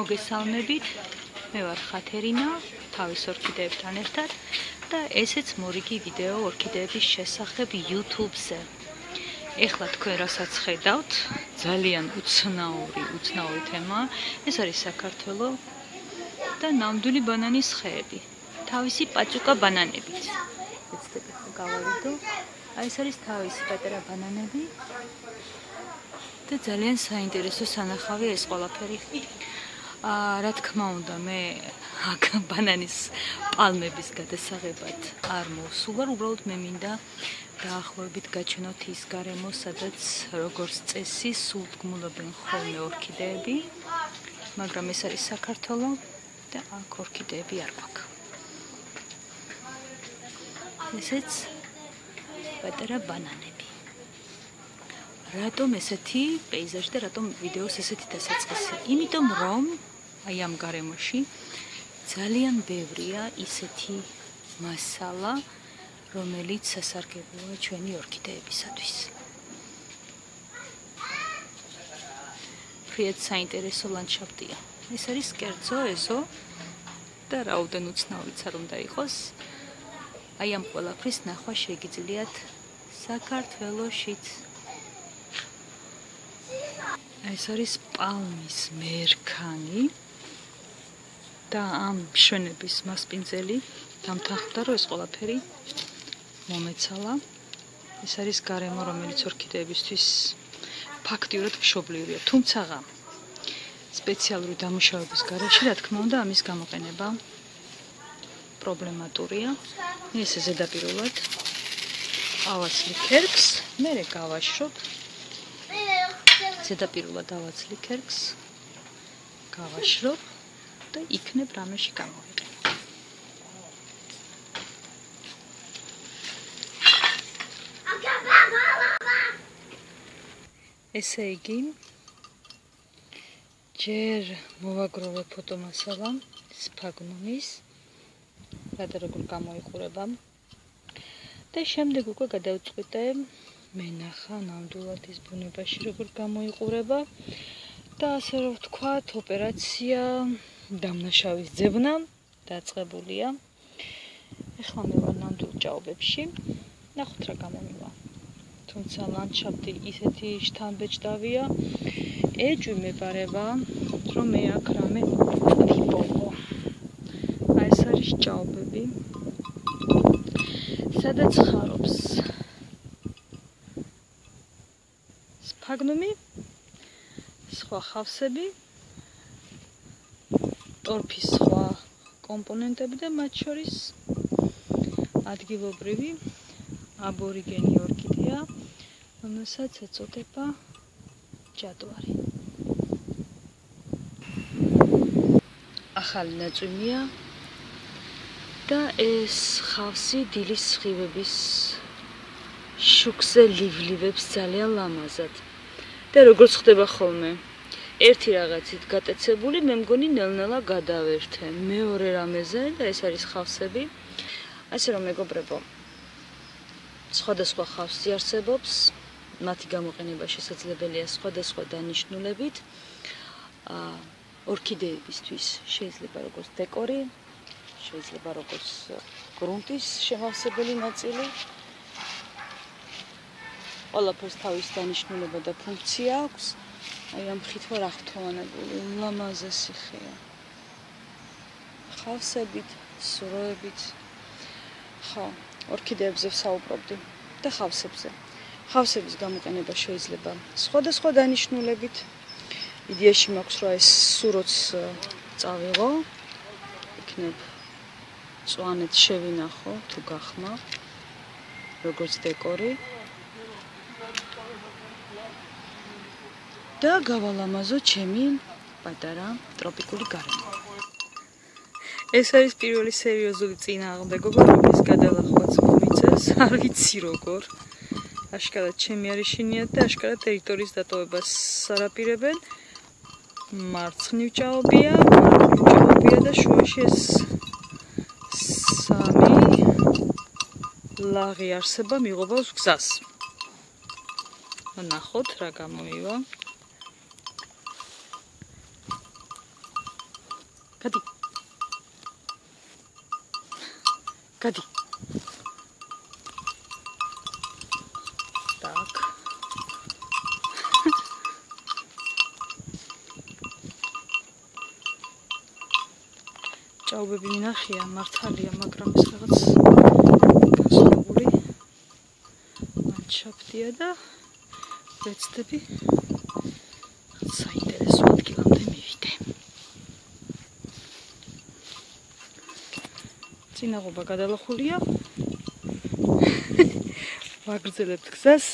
მოგესალმებით, მე ვარ ხათერინა, თავის ორქიდეებთან ერთად და ესეც მორიგი ვიდეო ორქიდეების შესახებ YouTube-ზე. ეხლა თქვენ რასაც ხედავთ, ძალიან უცნაური თემა. ეს არის საქართველო და ნამდვილი ბანანის ხეები, თავისი პაჭუკა ბანანებით. ეცდები ხო გავავიდო. აი ეს არის თავისი პატარა ბანანები და ძალიან საინტერესო სანახავია ეს ყველაფერი. რა თქმა უნდა, მე აქ ბანანის პალმების გადასაღებად არ მოვსულ ვარ, უბრალოდ მე მინდა დაახლოებით გაჩვენოთ ის გარემო, სადაც როგორც წესი სულთგმულობენ ხოლმე ორქიდეები, მაგრამ ეს არის საქართველო და აქ ორქიდეები არ გვაქვს. ესეც პატარა ბანანები. რატომ ესეთი პეიზაჟი და რატომ ვიდეოს ესეთი დასაწყისი? იმიტომ რომ აი ამ გარემოში ძალიან ბევრია ისეთი მასალა, რომელიც სასარგებლოა ჩვენი ორქიდეებისათვის. ფრიად საინტერესო ლანდშაფტია. ეს არის კერძო, ეზო და რაოდენ უცნაურიც არ უნდა იყოს. აი ამ ყველაფრის ნახვა შეგიძლიათ საქართველოშიც. ეს არის პალმის მერქანი და ამ მშვენების მასპინძელი დამთანხმდა, რომ ეს ყველაფერი მომეცალა. ეს არის გარემო, რომელიც ორქიდეებისთვის ფაქტიურად მშობლივია, თუმცა სპეციალური დამუშავების გარეშე, რა თქმა უნდა, ამის გამოყენება პრობლემატურია. ეს ზედაპირულად ავაცლი ქერქს, მერე გავაშრობ. ზედაპირულად ავაცლი ქერქს, გავაშრობ და იქნებ რამეში გამოვიყენებ. ესე იგი, ჯერ მოვაგროვე ფოტომასალა სფაგნუმის, რათა როგორ გამოიყურება და შემდეგ უკვე გადავწყვიტე მენახა ნამდვილად ის ბუნებაში როგორ გამოიყურება და ასე რომ ვთქვათ, ოპერაცია დამნაშავის ძებნა დაწყებულია. ეხლა მე ვარ ნამდვილ ჭაობებში, ნახოთ რა გამომივა. თუმცა ლანდშაფტი ისეთი შთამბეჭდავია, ეჭვი მეპარება, რომ მე აქ რამე ვიპოვო. აი ეს არის ჭაობები, სადაც ხარობს სფაგნუმი, სხვა ხავსები, ტორფის სხვა კომპონენტები და მათ შორის ადგილობრივი აბორიგენი ორქიდეა, რომელსაც ეწოდება ჯადვარი. ახალი ნაწვიმია და ეს ხავსი დილის სხივების შუქზე ლივლივებს ძალიან ლამაზად. და როგორც ხდება ხოლმე, ერთი რაღაცით გატაცებული, მე მგონი ნელ-ნელა გადავერთე. მეორე რამეზე და ეს არის ხავსები. ასე რომ მეგობრებო, სხვადასხვა ხავსი არსებობს, მათი გამოყენება შესაძლებელია სხვადასხვა დანიშნულებით. ორქიდეებისთვის შეიძლება როგორც დეკორი, შეიძლება როგორც გრუნტის შემავსებელი ნაწილი. ყველაფერს თავის დანიშნულება და ფუნქცია აქვს. აი ამ ხით ვარ აღფრთოვანებული, ულამაზესი ხეა. ხავსებით, სროებით. ხო, ორქიდეებზე ვსაუბრობდი და ხავსებზე. ხავსების გამოყენება შეიძლება სხვადასხვა დანიშნულებით. იდეაში მაქვს, რომ ეს სუროც წავიღო, იქნებ წვანეთ შევინახო თუ გახმა, როგორც დეკორი. და გავალამაზო ჩემი პატარა ტროპიკული გარემო. ეს არის პირველი სერიოზული წინააღმდეგობა, რომლის გადალახვაც მომიწევს, არ ვიცი როგორ. აშკარად ჩემი არის შინიათ და აშკარად ტერიტორიის დატოვებას სარაპირებენ. მარცხნივ ჭაობია და შუაში ეს სამი ლაღი არსება მიღობავს გზას. ნახოთ რა გამომივა. გადი. გადი. так. ჭაობები მინახია, მართალია, მაგრამ ეს რაღაც განსხვავებული ლანდშაფტია და ვეცდები საინტერესო ადგილამდე მივიდე. წინაღობა გადალახულია. ვაგრძელებთ გზას.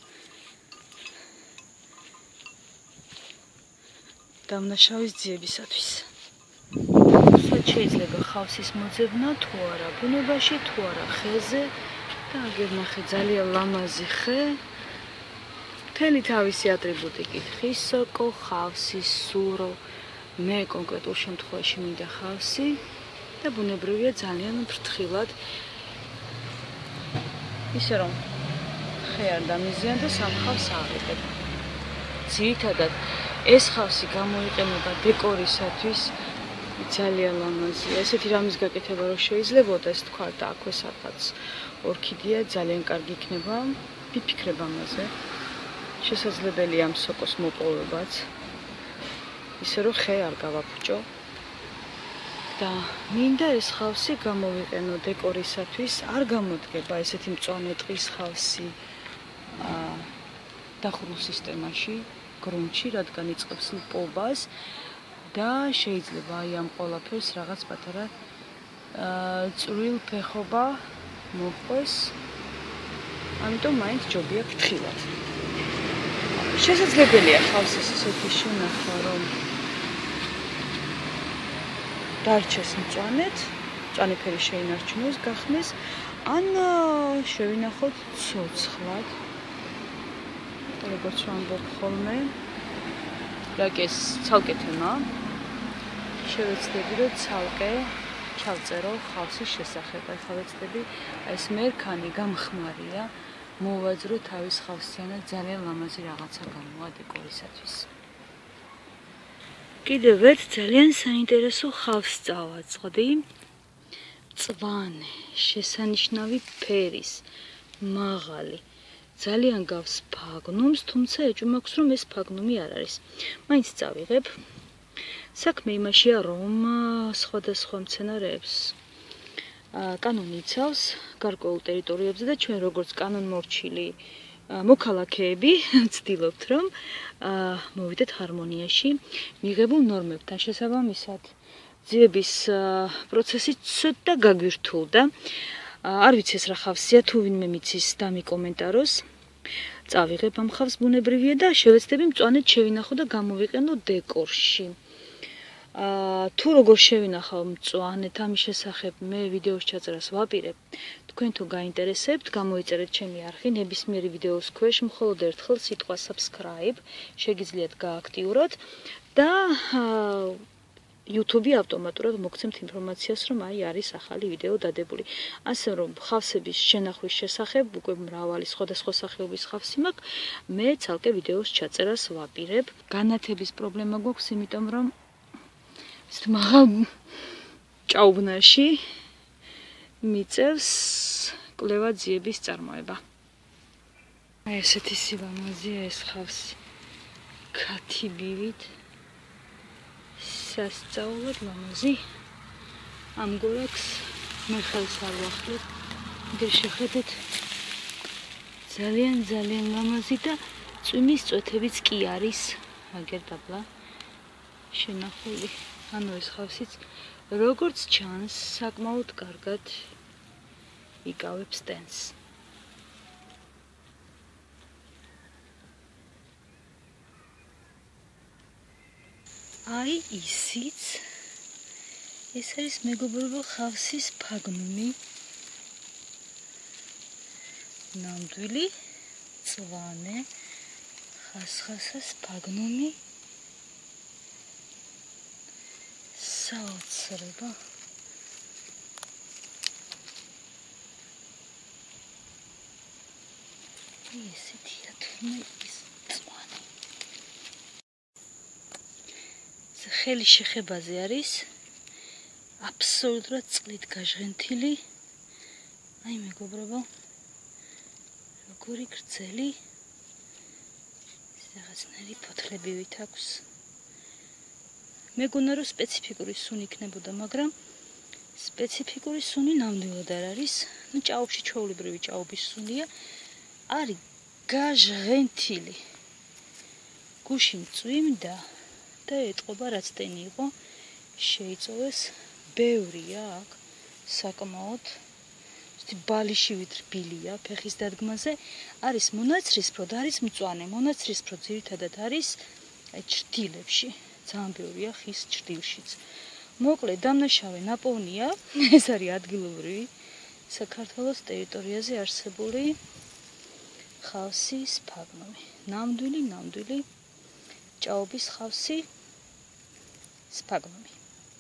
დამნაშავის ძიებისათვის. შეიძლება ხავსის მოძებნა თუ არა ბუნებაში, თუ არა ხეზე და აგერ ნახე ძალიან ლამაზი ხე. მთელი თავისი ატრიბუტიკით, ხის სოკო, ხავსი, სურო, მე კონკრეტულ შემთხვევაში მინდა ხავსი და ბუნებრივია ძალიან ფრთხილად. ისე რომ ხე არ დამიზიან და სამხავს აყიდებ. ძირითადად ეს ხავსი გამოიყენება დეკორისათვის. ძალიან ლამაზია. ესეთი რამის გაკეთება რო შეიძლებოდა, ეს თქვა და აქვე სადღაც ორქიდეა ძალიან კარგი იქნება. ვიფიქრებ ამაზე. შესაძლებელია ამ სოკოს მოპოვებაც. ისე რომ ხე არ გავაფუჭო. და მინდა ეს ხავსი გამოვიყენო დეკორისათვის. არ გამოდგება ესეთი მწვანე ტყის ხავსი დახურულ სისტემაში, გრუნტში, რადგან იწყებს პობას. და შეიძლება აი ამ ყველაფერს რაღაც პატარა წვრილ ფეხობა მოხდეს. ამიტომ მაინც ჯობია ფრთხილად. შესაძლებელია ხავსის ისეთი შენახვა, რომ დარჩეს მწვანეთ, მწვანე ფერი შეინარჩუნოს, გახმეს, ან შევინახოთ ცოცხლად. როგორც ვამბობ ხოლმე, რაკეს ცალკე თემა. შევეცდები, რომ ცალკე ჩავწერო ხავსის შესახებ. ახლა ვეცდები, ეს მერქანი გამხმარია, მოვაძრო თავის ხავსიანად ძალიან ლამაზი რაღაცა გამოვა დეკორისათვის. კიდევ ერთ ძალიან საინტერესო ხავსს წავაწყდი. მწვანე, შესანიშნავი ფერის, მაღალი. ძალიან გავს ფაგნუმს, თუმცა ეჭვმაქვს, რომ ეს ფაგნუმი არ არის. მაინც წავიღებ. საქმე იმაშია, რომ სხვადასხვა მცენარეებს კანონი იცავს გარკვეულ ტერიტორიებზე და ჩვენ როგორც კანონმორჩილი მოქალაქეები ვცდილობთ, რომ მოვიდეთ ჰარმონიაში მიღებულ ნორმებთან. შესაბამისად, ძიების პროცესი ცოტა გაგვირთულდა. არ ვიცი ეს რა ხავსია, თუ ვინმე მიცის დამიკომენტაროს. წავიღებ ამ ხავს ბუნებრივია და შევეცდები მწვანედ შევინახო და გამოვიყენო დეკორში. თუ როგორ შევინახავ მწვანეთ ამის შესახებ მე ვიდეოს ჩაწერას ვაპირებ. თქვენ თუ გაინტერესებთ, გამოიწერეთ ჩემი არხი ნებისმიერი ვიდეოს ქვეშ, მხოლოდ ერთხელ სიტყვა subscribe შეგიძლიათ გააქტიუროთ და YouTube ავტომატურად მოგცემთ ინფორმაციას, რომ აი არის ახალი ვიდეო დადებული. ასე რომ ხავსების შენახვის შესახებ უკვე მრავალი სხვადასხვა სახეობის ხავსი მაქვს, მე ცალკე ვიდეოს ჩაწერას ვაპირებ. განათების პრობლემა გვაქვს, იმიტომ რომ ეს მაღალ ჭაობნაში მიწევს კვლევა ძიების წარმოება. აი ესეთი სილამაზეა ეს ხავსი. ქათიბივით სასწაულად ლამაზი. ამ გორაკს მე ხელს არ ვახდებ. მე შეხედეთ ძალიან ლამაზი და წვიმის წვეთებიც კი არის აგერ დაბლა შენახული. ანუ ეს ხავსიც როგორც ჩანს, საკმაოდ კარგად იკავებს ტენს. აი ისიც ეს არის მეგობრებო ხავსის ფაგნუმი. ნამდვილი მწვანე ხასხასას ფაგნუმი. საოცრება. ესეთია თურმე ის მწვანე. ხელი შეხებაზე არის აბსოლუტურად წყლით გაჟღენთილი. აი მეგობრებო, როგორი გრძელი რაღაცნაირი ფოთლებივით აქვს. მეგონა რომ სპეციფიკური სუნი იქნებოდა, მაგრამ სპეციფიკური სუნი ნამდვილად არ არის. ნუ ჭაობში ჩვეულებრივი ჭაობის სუნია. არის გაჟღენთილი. გუში მწვიმდა და ეტყობა რაც ტენი იყო შეიწოვეს. ბევრია აქ საკმაოდ. ბალიში ვიტრბილია ფეხის დადგმაზე. არის მონაცრისფრო და არის მწვანე. მონაცრისფრო ძირითადად არის ჭრდილებში. ძალიან ბევრია ხის ჭრდილშიც. მოკლედ დამნაშავე ნაპოვნია. ეს არის ადგილობრივი საქართველოს ტერიტორიაზე არსებული ხავსი სფაგნუმი. ნამდვილი ჭაობის ხავსი სფაგნუმი.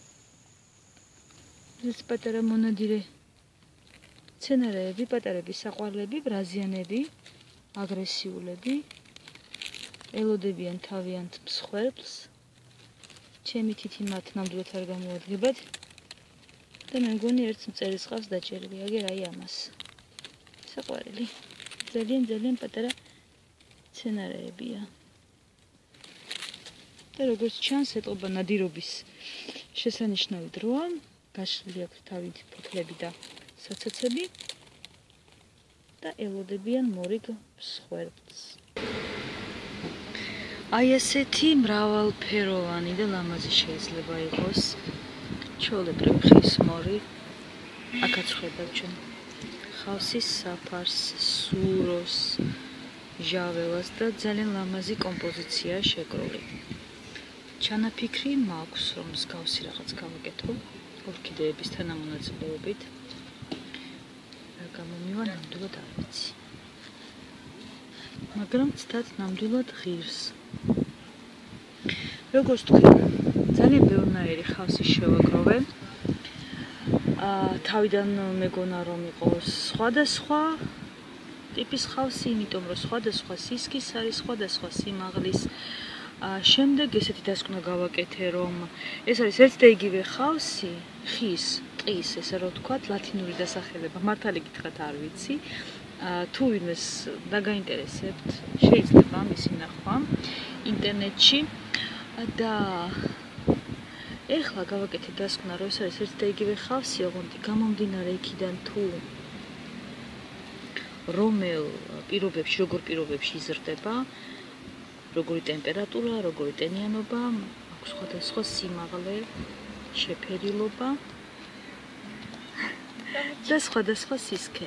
ეს პატარა მონადირე მცენარეები, პატარები საყვარლები, ბრაზიანები, აგრესიულები, ელოდებიან თავიანთ მსხვერპლს. ჩემი თითი მათ ნამდვილად არ გამოადგებათ და მე მგონი ერთ მწერის ყავს დაჭერილი, აგერ აი ამას. საყვარელი. ძალიან პატარა მცენარეებია. და როგორც ჩანს, ეტყობა ნადირობის შესანიშნავი დროა, გაშლილი აქვს თავით ფოთლები და საცაცები და ელოდებიან მორიგ მსხვერპლს. აი ესეთი მრავალფეროვანი და ლამაზი შეიძლება იყოს ჩვეულებრივი ხის მორი. აქაც ხვდება ჩვენ ხავსის საფარს, სუროს, ჟაველას და ძალიან ლამაზი კომპოზიცია შეკრული. ჩანაფიქრი მაქვს, რომ მსგავსი რაღაც გავაკეთო ორქიდეების თანამონაწილეობით. რა გამომივა ნამდვილად არ ვიცი. მაგრამ ცდად ნამდვილად ღირს. როგორც თქვი, ძალიან ბევრნაირი ხავსი შევაგროვე. თავიდან მეგონა რომ იყოს სხვადასხვა ტიპის ხავსი, იმიტომ რომ სხვადასხვა სისქის არის, სხვადასხვა სიმაღლის. შემდეგ ესეთი დასკვნა გავაკეთე, რომ ეს არის ერთ და იგივე ხავსი, ხის, ტყის, ესე რომ ვთქვათ, ლათინური დასახელება, მართალი გითხრათ არ ვიცი. თუ ვინმეს დაგაინტერესებთ, შეიძლება მისი ნახვა ინტერნეტში და ეხლა გავაკეთე დასკვნა, რომ ეს არის ერთ და იგივე ხავსი, ოღონდ გამომდინარე იქიდან თუ რომელ პირობებში, როგორ პირობებში იზრდება, როგორი ტემპერატურა, როგორი ტენიანობა, აქვს სხვადასხვა სიმაღლე, შეფერილობა და სხვადასხვა სისქე.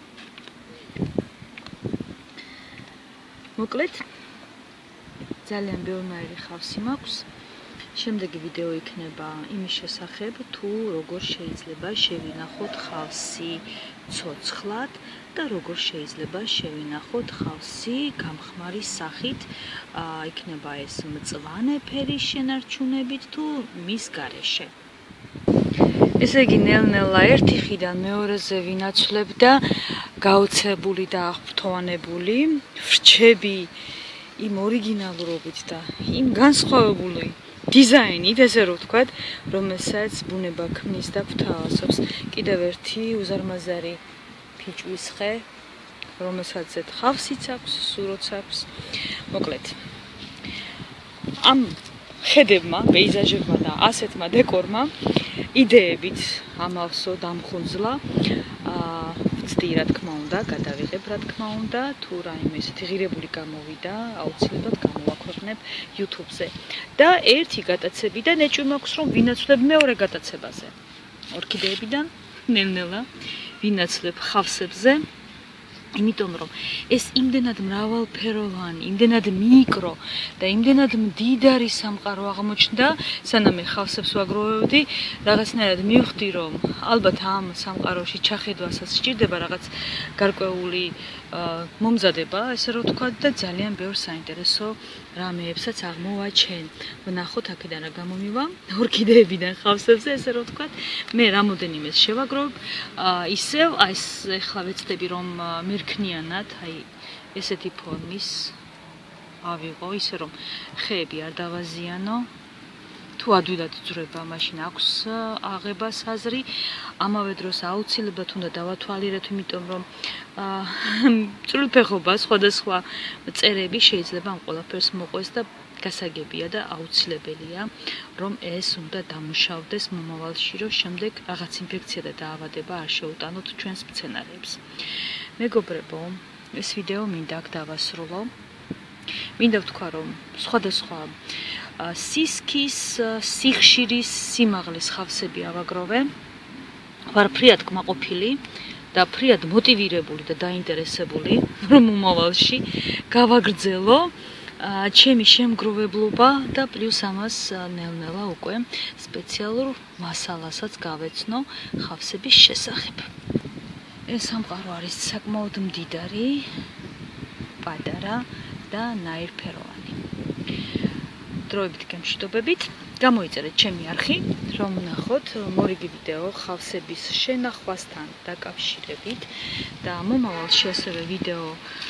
მოკლედ, ძალიან ბევრნაირი ხავსი მაქვს. შემდეგი ვიდეო იქნება იმის შესახებ, თუ როგორ შეიძლება შევინახოთ ხავსი ცოცხლად და როგორ შეიძლება შევინახოთ ხავსი გამხმარი სახით, იქნება ეს მწვანე ფერის შენარჩუნებით თუ მის გარეშე. ესე იგი, ნელ-ნელა ერთი ხიდან მეორეზე ვინაცვლებ და გაოცებული და აღფრთოვანებული ვრჩები იმ ორიგინალურობით და იმ განსხვავებული დიზაინით, ესე რომ ვთქვათ, რომელსაც ბუნება ქმნის და გვთავაზობს. კიდევ ერთი უზარმაზარი ფიჭვის ხე, რომელსაც ხავსიც აქვს, სუროც აქვს. მოკლედ, ამ ხედებმა, პეიზაჟებმა და ასეთმა დეკორმა იდეებით ამავსო დამხუნძლა. ვცდი, რა თქმა უნდა, გადავიღებ, რა თქმა უნდა, თუ რაიმე ესეთი ღირებული გამოვიდა, აუცილებლად გამოვაქვეყნებ YouTube-ზე. და ერთი გატაცებიდან ეჭვი მაქვს, რომ ვინაცვლებ მეორე გატაცებაზე. ორქიდეებიდან ნელ-ნელა ვინაცვლებ ხავსებზე. იმიტომ რომ ეს იმდენად მრავალფეროვანი, იმდენად მიკრო და იმდენად მდიდარი სამყარო აღმოჩნდა, სანამ მე ხავსებს ვაგროვებდი, რაღაცნაირად მივხვდი, რომ ალბათ ამ სამყაროში ჩახედვასაც სჭირდება რაღაც გარკვეული მომზადება, ესე რომ ვთქვათ, და ძალიან ბევრ საინტერესო რამეებსაც აღმოვაჩენ. ვნახოთ აქედან რა გამომივა, ორქიდეებიდან ხავსებზე, ესე რომ ვთქვათ, მე რამოდენიმეს შევაგროვებ, ისევ ეს ეხლა ვეცდები რომ მერქნიანად, აი ესეთი ფორმის ავიღო, ისე რომ ხეები არ დავაზიანო თუ ადვილად ძრება, მაშინ აქვს აღებას აზრი, ამავე დროს აუცილებლად უნდა დავათვალიეროთ, იმიტომ რომ წვრილფეხობა, სხვადასხვა წერები შეიძლება ამ ყველაფერს მოყვეს და გასაგებია და აუცილებელია, რომ ეს უნდა დამუშავდეს მომავალში, რომ შემდეგ რაღაც ინფექცია და დაავადება არ შეუტანოთ ჩვენს მცენარეებს. მეგობრებო, ეს ვიდეო მინდა აქ დავასრულო. მინდა ვთქვა, რომ სხვადასხვა სისქის, სიხშირის, სიმაღლის ხავსები ავაგროვე. ვარ ფრიად კმაყოფილი და ფრიად მოტივირებული და დაინტერესებული, რომ მომავალში გავაგრძელო ჩემი შემგროვებლობა და პლუს ამას ნელ-ნელა უკვე სპეციალურ მასალასაც გავეცნო ხავსების შესახებ. ეს სამყარო არის საკმაოდ მდიდარი, პატარა და ნაირფეროვანი. დროებით გემშვიდობებით, გამოიწერეთ ჩემი არხი, რომ ვნახოთ მორიგი ვიდეო ხავსების შენახვასთან დაკავშირებით და მომავალში ასევე ვიდეო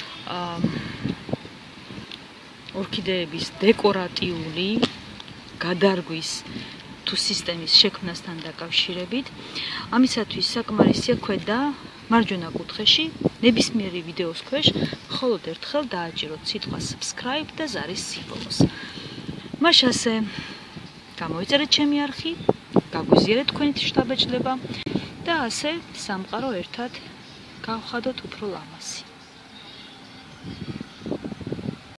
ორქიდეების დეკორატიული გადარგვის თუ სისტემის შექმნასთან დაკავშირებით. ამისათვის საკმარისია ქვედა მარჯვენა კუთხეში ნებისმიერი ვიდეოს ქვეშ მხოლოდ ერთხელ დააჭიროთ სიტყვა subscribe და ზარის სიმბოლოს. მას ასე გამოიწერეთ ჩემი არხი, გაგვიზიარეთ თქვენით შთაბეჭდება და ასე სამყარო ერთად გავხადოთ უფრო ლამაზი.